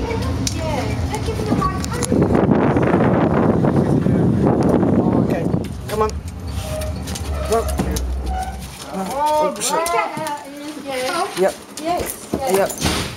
Oh, okay. Come on. Go. Oh, push it. Yep. Yes. Yep.